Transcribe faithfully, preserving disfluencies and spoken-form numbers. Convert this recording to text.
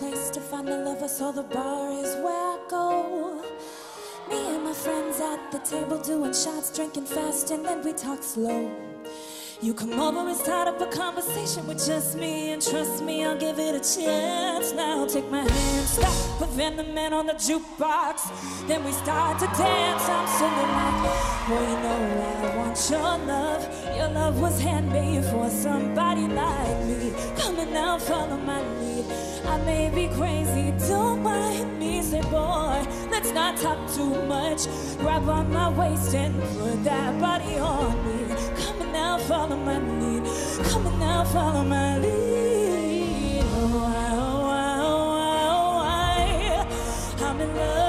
place to find a lover, so the bar is where I go. Me and my friends at the table doing shots, drinking fast, and then we talk slow. You come over and start up a conversation with just me, and trust me, I'll give it a chance. Now take my hand, stop, putting the man on the jukebox. Then we start to dance, I'm singing like, well, you know I want your love. Your love was handmade for somebody like me. Come and now follow my lead. I may be crazy, don't mind me. Say, boy, let's not talk too much. Grab on my waist and put that body on me. Come and now follow my lead. Come and now follow my lead. Oh, I, oh, I, oh, I, oh, I. I'm in love.